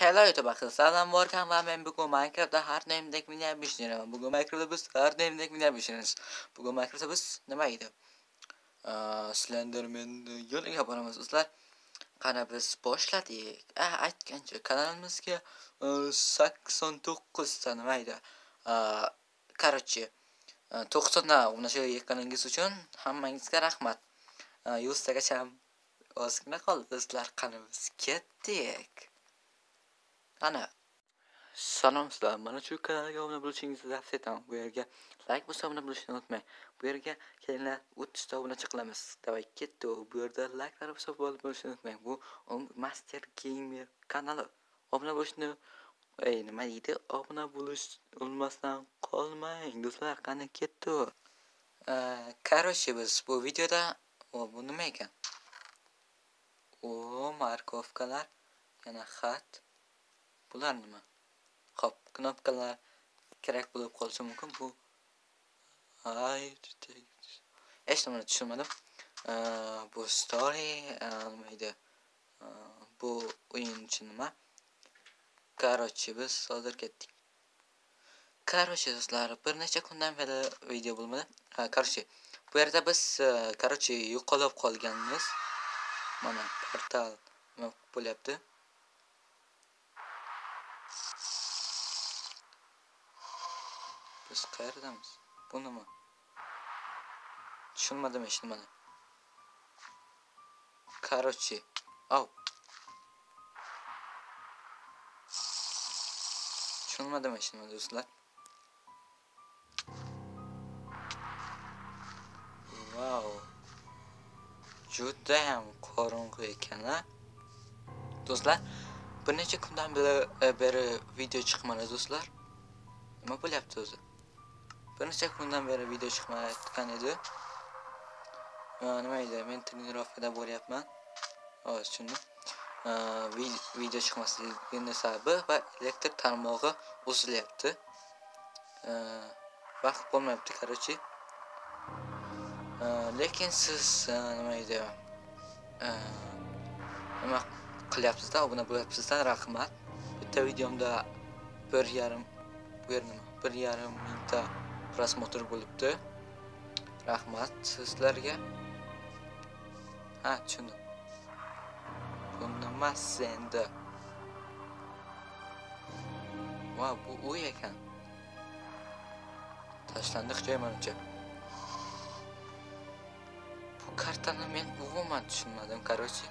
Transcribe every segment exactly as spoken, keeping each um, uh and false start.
Hello YouTube arkadaşlar, Morgan ve ben bugün Minecraft'ta her neyimdek video yapmışım. Bugün Minecraft'ta biz her neyimdek video yapmışız. Bugün Minecraft'ta biz nimaydı? Slenderman yolu yaparımız dostlar. Kana biz başladık. Ah, aytgancha kanalımızga sakson to'qqiz ta nimaydi? Короче, to'qsonda unashi yaqinligingiz uchun hammangizga rahmat. yuz tagacha ozgina qoldi do'stlar, qani biz ketdik. Ana salom sizlar, mana shu kanalga obuna bo'lishingizni tavsiya etaman. Bu yerga like bosib obuna bo'lishni unutmang. Bu yerga kelinglar o'ttiz ta obunachi qilamiz. Davay ketdi. Bu yerda like'lar bosib bo'lishni unutmang. Bu Master Gamer kanali. Obuna bo'lishni ey nima deydi? Obuna bo'lish olmasdan qolmang do'stlar, qani ketdi. Короче, biz bu videoda bu nima ekan? O markovkalar, yana xat. Bular nima? Xo'p, knopkalar kerak bo'lib qolishi mumkin. Bu ay, hech nimani tushunmadim. Bu story nima? Bu o'yin uchun nima? Короче, biz hozir ketdik. Короче, do'stlar, bir necha kundan beri video bo'lmadi. Короче, bu yerda biz короче yo'qolib qolganmiz. Mana portal nima bo'lyapti? Biz qayerdamiz? Bu nima? Tushunmadim hech nimani. Короче, au. Tushunmadim hech nimani do'stlar. Wow. Juda ham qorong'u ekan a. Do'stlar, bir necha kundan beri beri video chiqmadi do'stlar. Nima bo'lyapti o'zi? Bir necha kundan beri video chiqmayotgan edi. Nima edi? Men trenirovkada bo'lyapman. Hozir tushundim. Video chiqmasligining sababi va elektr tarmog'i uzilyapti. Vaqt bo'lmayapti, короче. Lekin siz nima edi? Nima qilyapsiz-da, obuna bo'lyapsiz-da, rahmat. Bitta videomda bir yarim bu yer nima? bir yarim mingta prosmotr bo'libdi. Rahmat sizlarga. Ha, tushundim. Bu nima endi? Va bu u ekan. Tashlandiq joy menimcha. Bu kartani men umuman tushunmadim, короче.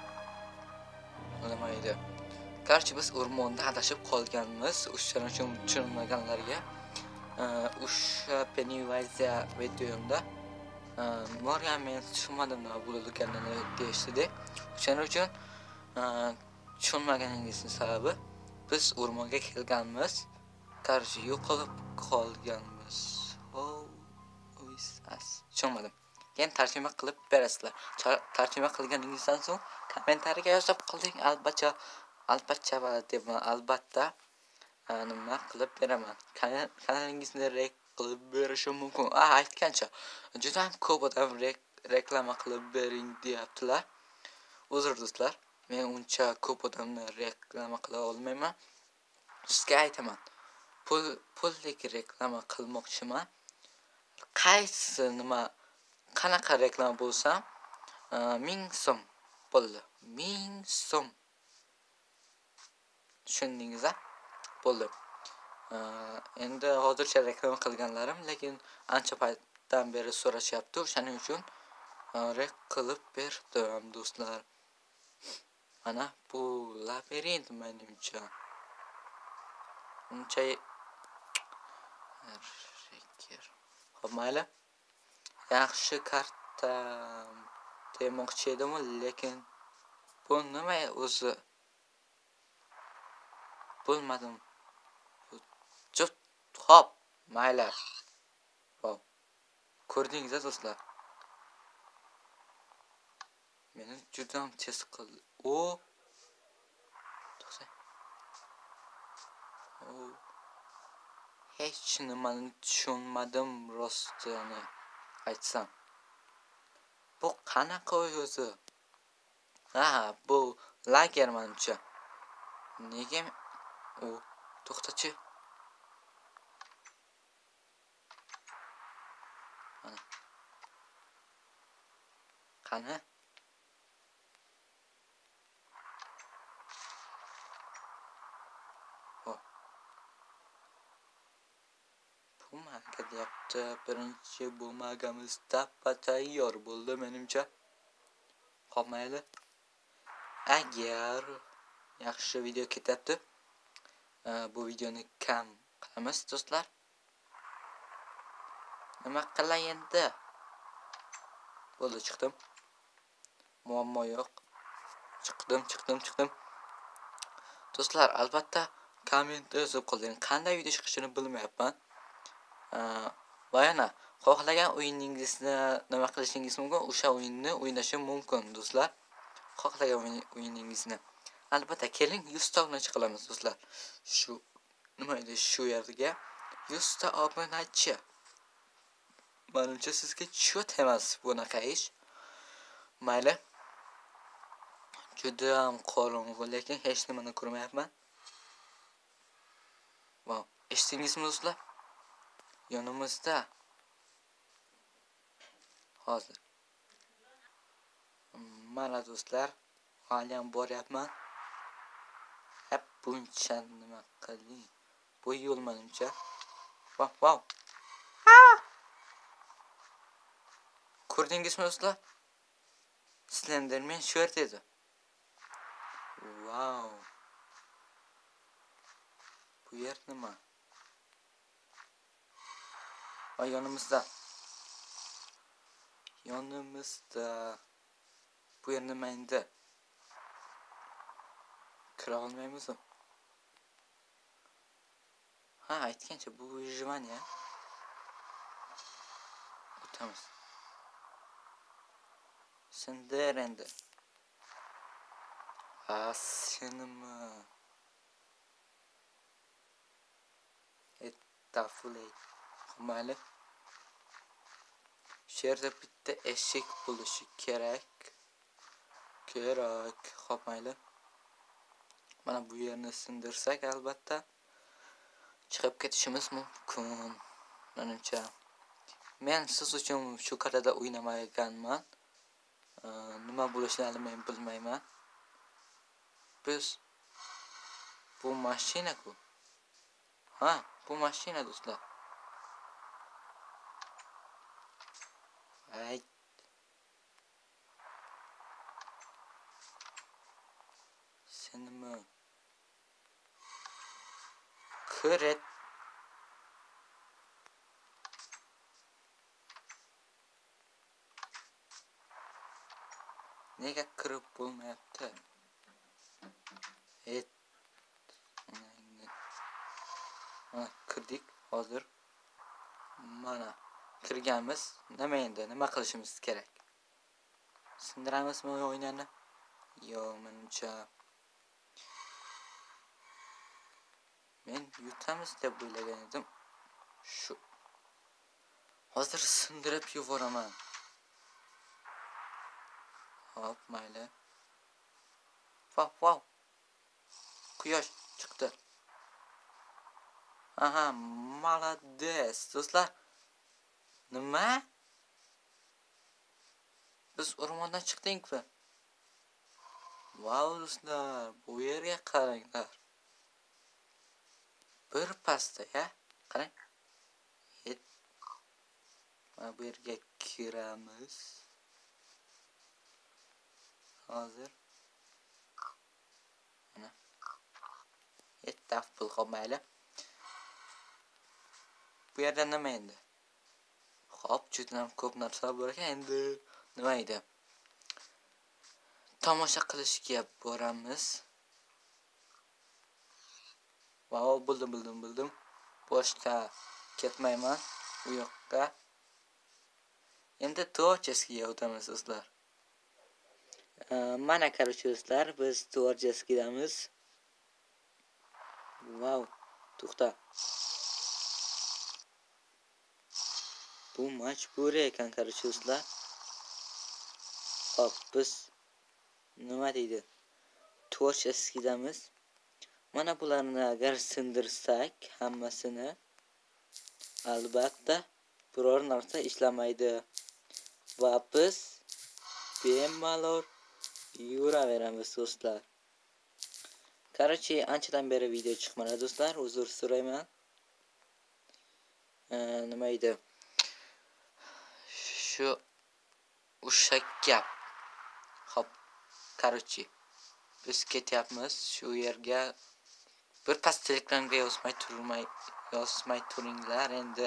Nima edi? Короче, biz o'rmonda adashib qolganmiz. O'shaning uchun tushunmaganlarga o'sha Pennywise videomda Morgan men tushunmadim nima bo'lganini deyishdi. O'shaning uchun tushunmaganingizning sababi biz o'rmonga kelganmiz. Короче, yo'qolib qolganmiz. Oh, oysas. Tushunmadim. Keyin tarjima qilib berasizlar. Tarjima qilganingizdan so'ng kommentariyaga yozib qolding, albatta albatta va deb albatta nima qilib beraman. Kanalingizni rek qilib berishim mumkin. Ah, aytgancha juda ham ko'p odam reklama qilib bering deyaptilar. Uzr do'stlar, men uncha ko'p odamni reklama qila olmayman. Sizga aytaman. Pul pullik reklama qilmoqchiman. Qaysi nima qanaqa reklama bo'lsa, ming so'm bo'ldi. ming so'm. Tushundingiz-a? Bo'ldi. Endi hozircha reklama qilganlarim, lekin ancha paytdan beri so'rashyapti. O'shaning uchun rek qilib berdim do'stlar. Mana bu labirint menimcha. Uncha Xo'p, mayli. Yaxshi karta demoqchi edim, lekin bu nima o'zi? Bo'lmadim. Juft, hop, mayli. Hop. Ko'rdingiz do'stlar. Meni juda ham tez qildi. O to'xta. O hech nimani tushunmadim rostini aytsam. Bu qanaqa o'zi? Ha, bu lager menimcha. Nega o to'xtachi. Mana. Qani? Ho. Bo'lmaga deyapti. Birinchi bo'lmagamiz tappa tayyor bo'ldi menimcha. Qolmaydi. Agar yaxshi video ketadi, bu videoni kam qilamiz do'stlar. Nima qilay endi? Bo'ldi, chiqdim. Muammo yo'q. Chiqdim, chiqdim, chiqdim. Do'stlar, albatta kommentda yozib qo'ying. Qanday video chiqishini bilmayapman. Va yana xohlagan o'yiningizni nima qilishingiz mumkin? O'sha o'yinni o'ynashim mumkin, do'stlar. Xohlagan o'yiningizni. Albatta keling yuz ta obunachi qilamiz, do'stlar. Shu nima edi, shu yerga yuz ta obunachi. Menimcha sizga cho't emas bunaqa ish. Mayli. Juda ham qorong'u, lekin hech nimani ko'rmayapman. Wow, eshitdingizmi do'stlar? Yonimizda. Hozir. Mana do'stlar, hali ham boryapman. Hep buncha nima qiling. Bu yo'l menimcha. Wow, wow. Ha! Ko'rdingizmi do'stlar? Slenderman shu yerda edi. Wow. Bu yer nima? Va yonimizda. Yonimizda. Bu yer nima endi? Kira olmaymizmi? Ha, aytgancha bu jivanya. O'tamiz. Sindir endi. Asinimi. Etafulay. Mayli. Shu yerda bitta eshik bo'lishi kerak. Kerak. Xo'p, mayli. Mana bu yerni sindirsak albatta chiqib ketishimiz mumkin. Menimcha. Men siz uchun shu qadar o'ynamaganman. Nima bo'lishini men bilmayman. Biz bu mashina-ku. Ha, bu mashina do'stlar. Ay. Senimi? Kiret. Nega kirib bo'lmayapti? Et. Ha, kirdik hozir. Mana kirganmiz. Nima endi? Nima qilishimiz kerak? Sindiramizmi o'yinni? Yo'q, menimcha men yutamiz deb o'ylagan edim. Shu. Hozir sindirib yuboraman. Hop, mayli. Wow, wow. Quyosh chiqdi. Aha, malades, do'stlar. Nima? Biz o'rmondan chiqdingmi? Wow, do'stlar, bu yerga qaranglar. Bir pasta, ya. Qarang. Et. Mana bu yerga kiramiz. Hozir. Mana. Etaf pul qolmaydi. Bu yerda nima endi? Xo'p, juda ham ko'p narsa bor ekan. Endi nima edi? Tomosha qilishga boramiz. Wow, bildim, bildim, bildim. Boshqa ketmayman u yoqqa. Endi Tvorcheskiga o'tamiz do'stlar. Mana короче do'stlar, biz Tvorcheskidamiz. Wow, to'xta. Bu majburiy ekan короче do'stlar. Hop, biz nima deydi? Tvorcheskidamiz. Mana bularni agar sindirsak hammasini, albatta biror narsa ishlamaydi va biz bemalol yuraveramiz do'stlar. Короче, anchadan beri video chiqmadi do'stlar, uzr so'rayman. Ee, nima edi? Shu o'sha gap. Hop, короче, biz ketyapmiz shu yerga. Bir pas Telegramga yozmay turmay, yozmay turinglar endi.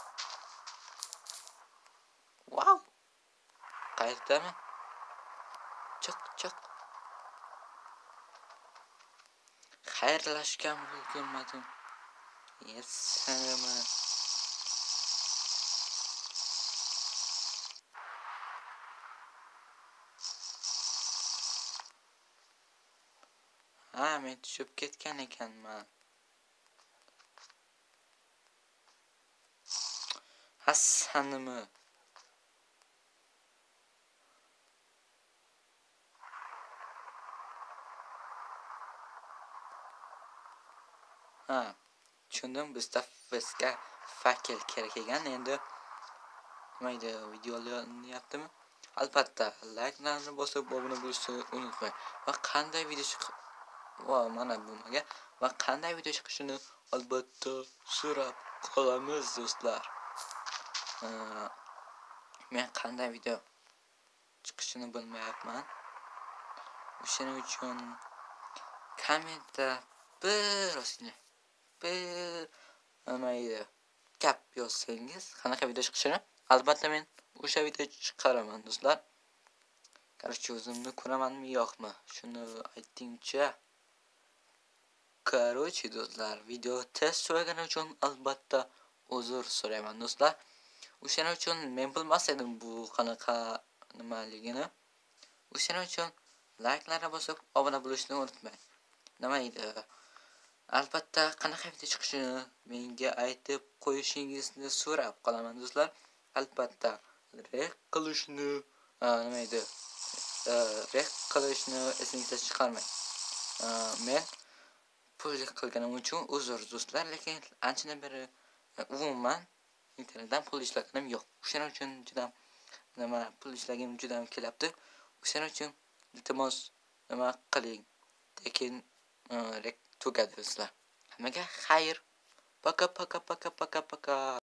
Wow! Qayerdami? Chiq, chiq. Xayrlashgan bo'lmadim. Yes, sanama. Ha, men tushib ketgan ekanman. Hassanimi? Ha, tushundim. Bizda bizga fakel kerak ekan. Endi nima edi? Videolarni yaptimi? Albatta, like-larni bosib obuna bo'lishni unutmang. Va qanday video chiq va mana bunaga va qanday video chiqishini albatta so'rab qolamiz do'stlar. Men qanday video chiqishini bilmayapman. O'shaning uchun kommentda bir osini bir nima edi gap yozsangiz, qanaqa video chiqishini albatta men o'sha video chiqaraman do'stlar. Короче, o'zimni ko'ramanmi yo'qmi? Shuni aytingchi. Короче, do'stlar, video test so'ragani uchun albatta uzr so'rayman do'stlar. O'shaning uchun men bilmas edim bu qanaqa nimaligini. O'shaning uchun like-larni bosib obuna bo'lishni unutmang. Nima edi? Albatta qanaqa video chiqishini menga aytib qo'yishingizni so'rab qolaman do'stlar. Albatta rek qilishni, nima edi? Rek qilishni esingizdan chiqarmang. Men pul qilganim uchun uzr do'stlar, lekin anchadan beri umuman internetdan pul ishlaganim yo'q. O'shaning uchun juda nima pul ishlagim juda kelyapti. O'shaning uchun iltimos nima qiling. Lekin rek tugadi do'stlar. Hammaga xayr. Paka paka paka paka paka.